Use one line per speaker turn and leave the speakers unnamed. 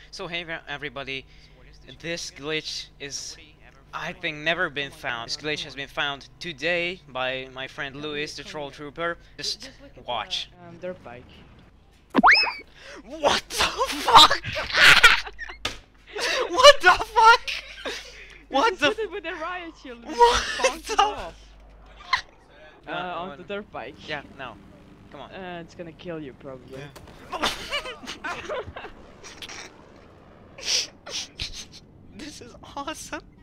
So hey everybody, this glitch is, I think, never been found. This glitch has been found today by my friend Louis, the Troll Trooper. Just watch.
Dirt bike.
What the fuck? What the fuck? What the?
Hit it with a riot shield.
What
Bounce it
the?
off. On the dirt bike.
Yeah, no. Come on.
It's gonna kill you probably.
This is awesome.